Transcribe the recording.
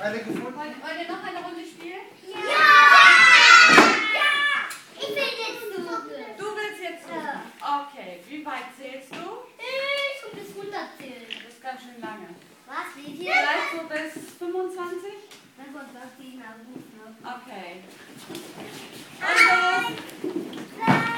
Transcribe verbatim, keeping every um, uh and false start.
Alle gefunden? Wollt, wollt ihr noch eine Runde spielen? Ja! Ja! Ja! Ich will jetzt suchen. Du willst jetzt suchen? Okay, wie weit zählst du? Ich will bis hundert zählen. Das ist ganz schön lange. Was steht hier? Vielleicht so bis fünfundzwanzig? fünfundzwanzig, na gut, ne? Okay. Und los! drei,